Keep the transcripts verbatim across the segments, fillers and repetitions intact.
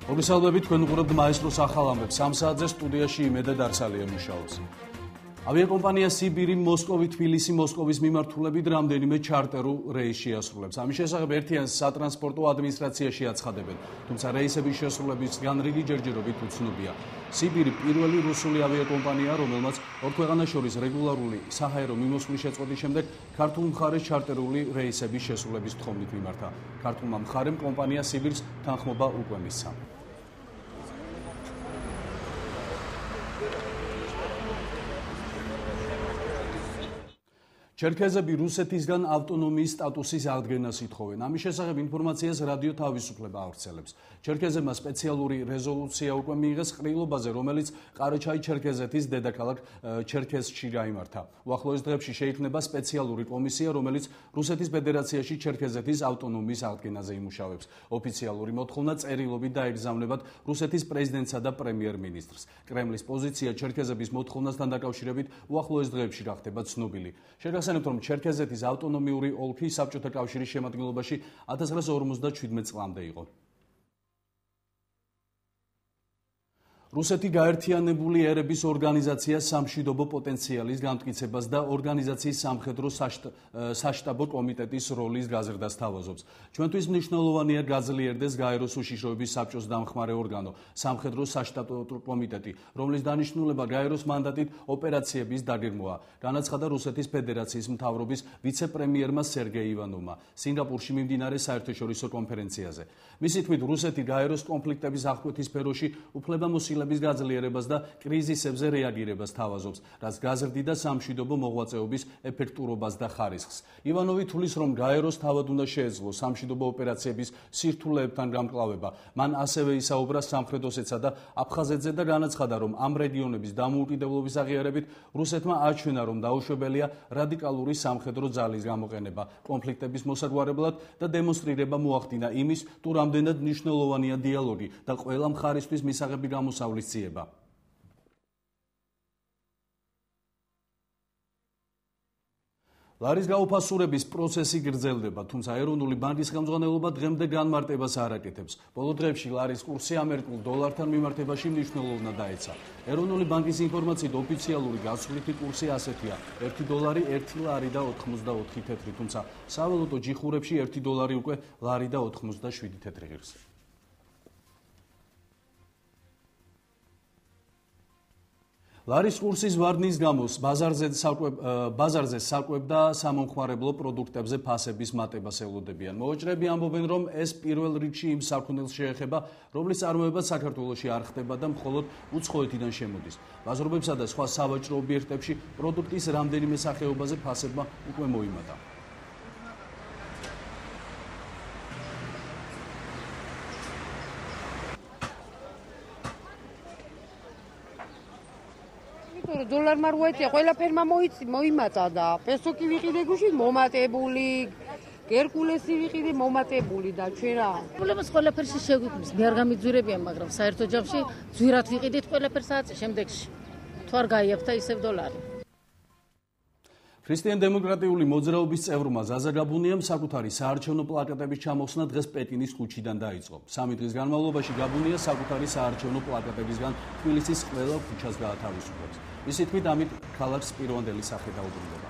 მოგესალმებით, თქვენ უყურებთ მაესტროს ახალ ამბებს. სამ საათზე სტუდიაში იმედად არსალია მუშაობს. Авиакомпания Сибиრი მოსკოვი თბილისი მოსკოვის მიმართულებით რამდენიმე ჩარტერულ რეისს შეასრულებს. ამის შესახებ ერთიან სატრანსპორტო ადმინისტრაციაში აცხადებენ, თუმცა რეისების შესრულებისგან რიგი ჯერჯერობით უცნობია. Სიბირი პირველი რუსული ავიაკომპანია, რომელმაც ორ ქვეყანას შორის რეგულარული საჰაერო მიმოსვლის შეწყვეტის შემდეგ ქართულ მხარეს ჩარტერული რეისების შესრულების თხოვნით მიმართა. ქართულმა მხარემ კომპანია Სიბირს თანხმობა უკვე მისცა. ჩერქეზები რუსეთისგან ავტონომიის სტატუსის აღდგენას ითხოვენ. ამის შესახებ ინფორმაციას რადიო თავისუფლება ავრცელებს. ჩერქეზებმა სპეციალური რეზოლუცია უკვე მიიღეს ყრილობაზე, რომელიც ყარაჩაი-ჩერქეზეთის დედაქალაქ ჩერქეზში გაიმართა. უახლოეს დღეებში შეიქმნება სპეციალური კომისია, რომელიც რუსეთის ფედერაციაში ჩერქეზეთის ავტონომიის აღდგენაზე იმუშავებს. ოფიციალური მოთხოვნა წერილობით დაეგზავნებათ რუსეთის პრეზიდენტსა და პრემიერ-მინისტრს. კრემლის პოზიცია ჩერქეზების მოთხოვნასთან დაკავშირებით უახლოეს დღეებში გახდება ცნობილი. შეგახსენებთ, რომ ჩერქეზეთის ავტონომიური ოლქი საბჭოთა კავშირის შემადგენლობაში ათას ცხრაასი ორმოცდაჩვიდმეტ წლამდე იყო. რუსეთი გაერთიანებული ერების ორგანიზაციას სამშვიდობო პოტენციალის განმტკიცებას და ორგანიზაციის სამხედრო საშტაბო კომიტეტის როლის გაზრდას თავაზობს. ჩვენთვის მნიშვნელოვანია გაძლიერდეს გაეროს უშიშროების საბჭოს დამხმარე ორგანო, სამხედრო საშტაბო კომიტეტი, რომლის დანიშნულება გაეროს მანდატით ოპერაციების დაგეგმვაა, განაცხადა რუსეთის ფედერაციის მთავრობის ვიცე-პრემიერმა სერგეი ივანოვმა სინგაპურში მიმდინარე საერთაშორისო კონფერენციაზე. მისი თქმით, რუსეთი გაეროს კონფლიქტების აღკვეთის სფეროში უფლებამოსილებას გაძლიერებას და კრიზისებზე რეაგირებას თავაზობს, რაც გაზრდიდა სამშვიდობო მოღვაწეობის ეფექტურობას და ხარისხს. ივანოვი თulis, რომ გაეროს თავად უნდა შეეძლოს სამშვიდობო ოპერაციების სირთულეებთან გამკლავება. მან ასევე ისაუბრა სამხედროსეცსა და აფხაზეთზე და განაცხადა, რომ ამ რეგიონების დამოუკიდებლობის აღიარებით რუსეთმა აჩვენა, რომ დაუშვებელია რადიკალური სამხედრო ძალის გამოყენება კონფლიქტების მოსაგვარებლად და დემონსტრირება მოახდინა იმის, თუ რამდენად მნიშვნელოვანია დიალოგი და ყველა მხარისთვის მისაღები გამოსავლის ციხება. ლარის გაუფასურების პროცესი გრძელდება, თუმცა ეროვნული ბანკის ხელმძღვანელობა დღემდე განმარტებას არ აკეთებს. ბოლო დღეებში ლარის კურსი ამერიკულ დოლართან მიმართებაში მნიშვნელოვნად დაეცა. ეროვნული ბანკის ინფორმაციით ოფიციალური გასვლითი კურსი ასეთია: ერთი დოლარი ერთი ლარი და ოთხმოცდაოთხი თეთრი, თუმცა სავალუტო ჯიხურებში ერთი დოლარი უკვე ლარი და ოთხმოცდაშვიდი თეთრი ღირს. ლარის კურსის ვარდნის გამო ბაზარზე საკვებ ბაზარზე საკვებ და სამომხმარებლო პროდუქტებზე ფასების მატებას ელოდებიან. მოვაჭრეები ამბობენ, რომ ეს პირველ რიგში იმ საქონელს შეეხება, რომლის წარმოება საქართველოში არ ხდება და მხოლოდ უცხოეთიდან შემოდის. ბაზრობებსა და სხვა სავაჭრო ობიექტებში პროდუქტის რამდენიმე სახეობაზე ფასებმა უკვე მოიმატა. დოლარმა როეთია ყველაფერმა მოიმატა და პესო კი ვიყიდე გუშინ მომატებული, გერკულესი ვიყიდე მომატებული და ჩვენ რა. პრობლემას ყველაფერში შეგვიქმნის, მე არ გამიძვირებიან, მაგრამ საერთო ჯამში ძვირად ვიყიდით ყველაფერს აწე შემდეგში. თუ არ გაიაფთა ისევ დოლარი. ქრისტიან-დემოკრატიული მოძრაობის წევრმა ზაზა გაბუნიამ საკუთარი საარჩევნო პლაკატების ჩამოხსნა დღეს პეკინის ქუჩიდან დაიწყო. სამი დღის განმავლობაში გაბუნია საკუთარი საარჩევნო პლაკატებისგან თბილისის ყველა ქუჩას გაათავისუფლებს. მისი თქმით, ამით ქალაქს პირვანდელი სახე დაუბრუნდება.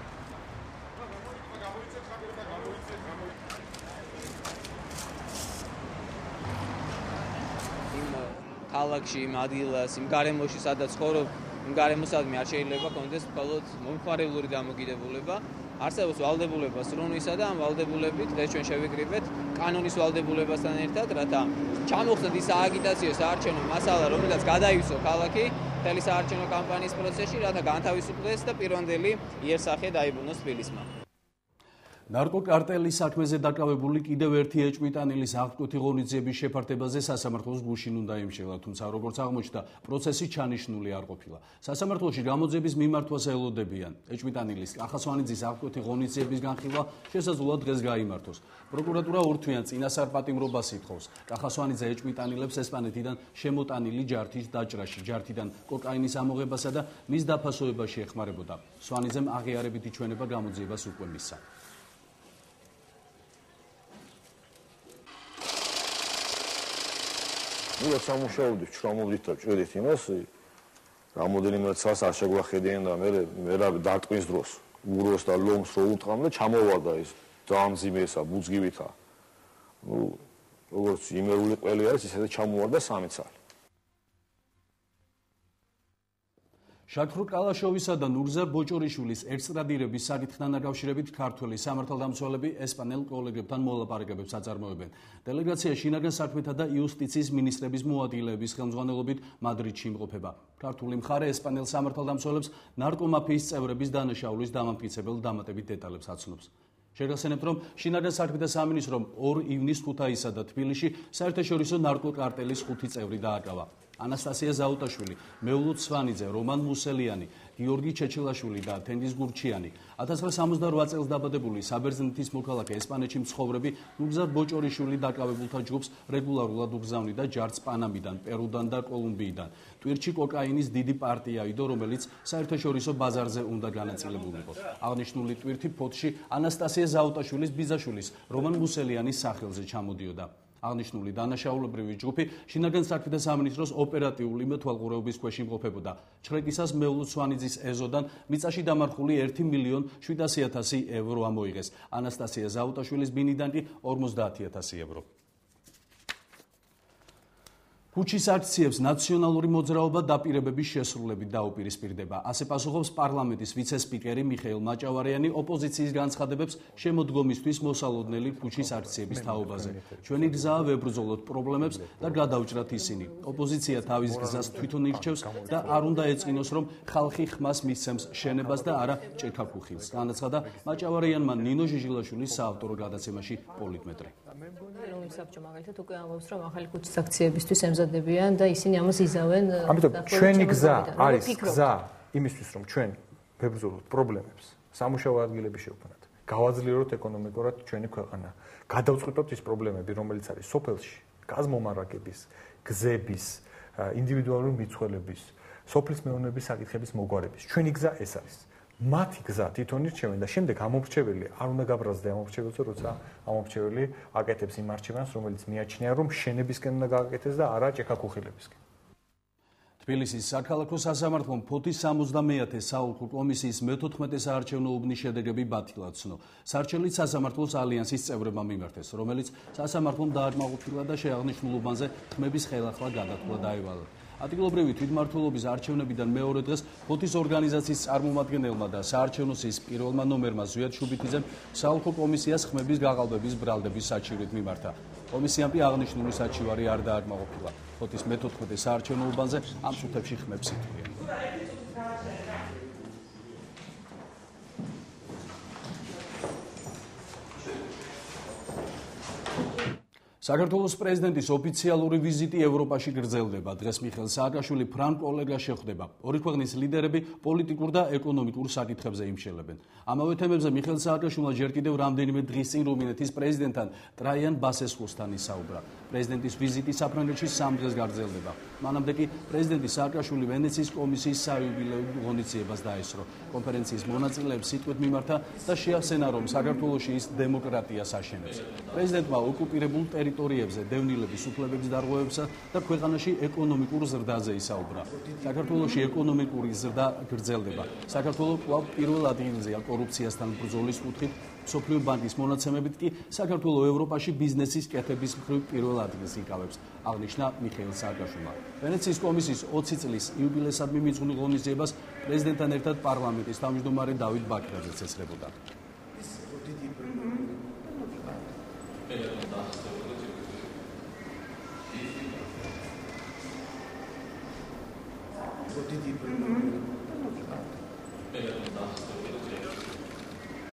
იმ ქალაქში, იმ ადგილას, იმ გარემოში, სადაც ცხოვრობ, იმ გარემოსადმი არ შეიძლება კონდეს მხოლოდ მომხმარებლური დამოკიდებულება. არსებობს ვალდებულება სრუნვისა და ამ ვალდებულებით დღეს ჩვენ შევიკრიბეთ კანონის ვალდებულებასთან ერთად, რათა ჩამოხსნათ ის სააგიტაციო საარჩევნო მასალა, რომელსაც გადაივსო ქალაქი მთელი საარჩევნო კამპანიის პროცესში, რათა განთავისუფლდეს და პირვანდელი იერსახე დაიბრუნოს თბილისმა. ნარკოკარტელის საქმეზე დაკავებული კიდევ ერთი ეჭვმიტანილის აღკვეთი ღონისძიების შეფართებაზე სასამართლოს გუშინ უნდა იმშელა, თუმცა როგორც აღმოჩნდა, პროცესი ჩანიშნული არ ყოფილა. სასამართლოში გამოძიების მიმართვას ელოდებიან. ეჭვმიტანილის კახასვანიძის აღკვეთი ღონისძიების განხილვა შესაძლოა დღეს გაიმართოს. პროკურატურა ურთმიან წინასწარ პატიმრობას ითხოვს. კახასვანიძე ეჭვმიტანილებს ესპანეთიდან შემოტანილი ჯართის დაჭრაში, ჯართიდან კოკაინის ამოღებასა და მის დაფასოებაში ეხმარებოდა. სვანიძემ აღიარებითი ჩვენება გამოძიებას უკვე მისცა. ნუ როცა მუშაობდით, ჩრამობდით და ჭედით იმას, რამოდენიმე წელს არ შეგვახედიან და მე მე რა დარტყმის დროს უროს და ლომს რო უტყამ და ჩამოვარდა ის ძალიან მძიმესა, ბუძგივითა. ნუ როგორც იმერული ყველი არის, ისე ჩამოვარდა სამი წელი. შაქრუ კალაშოვისა და ნურზა ბოჭორიშვილის ექსტრადირების საკითხთან დაკავშირებით ქართველი სამართალდამცველები ესპანელ კოლეგებთან მოლაპარაკებებს აწარმოებენ. დელეგაცია შინაგან საქმეთა და იუსტიციის მინისტრების მოადგილეების ხელმძღვანელობით მადრიდში იმყოფება. ქართული მხარე ესპანელ სამართალდამცველებს ნარკომაფიის წევრების დანაშაულის დამამტკიცებელ დამატებით დეტალებს აცნობს. შეგახსენებთ, რომ შინაგან საქმეთა სამინისტრომ ორ ივნის ქუთაისსა და თბილისში საერთაშორისო ნარკოკარტელის ხუთი წევრი დააკავა. ანასტასია ზაუტაშვილი, მეულუც სვანიძე, რომან მუსელიანი, გიორგი ჩეჩელაშვილი და თენგიზ გურჩიანი. ათას ცხრაასი ორმოცდაოთხ წელს დაბადებული საბერძნეთის მოქალაქე ესპანეთში მცხოვრები ნურზა ბოჭორიშვილი დაკავებულთა ჯგუფს რეგულარულად უგზავნიდა ჯარც პანამიდან, პერუდან და კოლუმბიიდან. ტვირთში კოკაინის დიდი პარტია იდო, რომელიც საერთაშორისო ბაზარზე უნდა განაწილებულიყო. აღნიშნული ტვირთი ფოთში ანასტასია ზაუტაშვილის ბიძაშვილის, რომან მუსელიანის სახელზე ჩამოდიოდა. აღნიშნული დანაშაულებრივი ჯგუფი შინაგან საქმეთა სამინისტროს ოპერატიული მეთვალყურეობის ქვეშ იმყოფებოდა. ჩხრეკისას მეულუც სვანიძის ეზოდან მიწაში დამარხული ერთი მილიონი შვიდასი ათასი ევრო ამოიღეს. ანასტასია ზაუტაშვილის ბინიდან კი ორმოცდაათი ათასი ევრო. ქუჩის აქციებს ნაციონალური მოძრაობა დაპირებების შესრულებით დაუპირისპირდება. ასე პასუხობს პარლამენტის ვიცე-სპიკერი მიხეილ მაჭავარიანი ოპოზიციის განცხადებებს შემოდგომისთვის მოსალოდნელი ქუჩის აქციების თაობაზე. ჩვენი გზაა ვებრძოლოთ პრობლემებს და გადავჭრათ ისინი. ოპოზიცია თავის გზას თვითონ ირჩევს და არ უნდა ეწყინოს, რომ ხალხი ხმას მისცემს შენებას და არა ჭექაქუხილს. განაცხადა მაჭავარიანმა ნინო ჟიჟილაშვილის საავტორო გადაცემაში პოლიტმეტრი. ეროვნული საბჭო მაგალითად უკვე ამბობს, რომ ახალი ქუჩის აქციებისთვის ემზადებიან და ისინი ამას იზავენ. ამიტომ ჩვენი გზა არის გზა იმისთვის, რომ ჩვენ ვებრძოლოთ პრობლემებს, სამუშაო ადგილები შევქმნათ, გავაძლიეროთ ეკონომიკურად ჩვენი ქვეყანა, გადავწყვეტოთ ის პრობლემები, რომელიც არის სოფელში, გაზმომარაგების, გზების, ინდივიდუალური მიცვალების, სოფლის მეურნეობის საკითხების მოგვარების. ჩვენი გზა ეს არის. მათი გზა თვითონ ირჩევენ და შემდეგ ამორჩეველი არ უნდა გაბრაზდე ამორჩეველზე, როცა ამორჩეველი აკეთებს იმ არჩევანს, რომელიც მიაჩნია, რომ შენებისკენ უნდა გააკეთეს და არა ჭექაქუხილებისკენ. თბილისის საქალაქო სასამართლომ ფოთის სამოცდამეათე საოლქო კომისიის მეთოთხმეტე საარჩევნო უბნის შედეგები ბათილად ცნო. სარჩელით სასამართლოს ალიანსის წევრებმა მიმართეს, რომელიც სასამართლომ დააკმაყოფილა და შეაღნიშნულ უბანზე ხმების ხელახლა გადათვლა დაევალა. ადგილობრივი თვითმმართველობის არჩევნებიდან მეორე დღეს ფოთის ორგანიზაციის წარმომადგენელმა და საარჩევნო სიის პირველმა ნომერმა ზვიად შუბითიძემ საოლქო კომისიას ხმების გაყალბების ბრალდების საჩივრით მიმართა. კომისიამ კი აღნიშნული საჩივარი არ დააკმაყოფილა. ფოთის მეთოთხმეტე საარჩევნო უბანზე ამ წუთებში ხმებს ითვლიან. საქართველოს პრეზიდენტის ოფიციალური ვიზიტი ევროპაში გრძელდება. დღეს მიხეილ სააკაშვილი ფრანკ ოლეგას შეხვდება. ორი ქვეყნის ლიდერები პოლიტიკურ და ეკონომიკურ საკითხებზე იმშელებენ. ამავე თემებზე მიხეილ სააკაშვილმა ჯერ კიდევ რამდენიმე დღის წინ რუმინეთის პრეზიდენტთან ტრაიან ბასესკუსთან ისაუბრა. პრეზიდენტის ვიზიტი საფრანგეთში სამ დღეს გაგრძელდება. მანამდე კი პრეზიდენტი სააკაშვილი ვენეციის კომისიის საიუბილეო ღონისძიებას დაესწრო. კონფერენციის მონაწილეებს სიტყვით მიმართა და შეახსენა, რომ საქართველოში ის დემოკრატიას აშენებს. პრეზიდენტმა ოკუპირებულ ტერიტორიებზე დევნილების უფლებების დარღვევებსა და ქვეყანაში ეკონომიკურ ზრდაზე ისაუბრა. საქართველოში ეკონომიკური ზრდა გრძელდება. საქართველო კვლავ პირველ ადგილზეა კორუფციასთან ბრძოლის კუთხით. მსოფლიო ბანკის მონაცემებით კი საქართველო ევროპაში ბიზნესის კეთების მხრივ პირველ ადგილს იკავებს, აღნიშნა მიხეილ სააკაშვილმა. ვენეციის კომისიის ოცი წლის იუბილესადმი მიწვეული ღონისძიებას პრეზიდენტთან ერთად პარლამენტის თავმჯდომარე დავით ბაქრაძეც ესწრებოდა.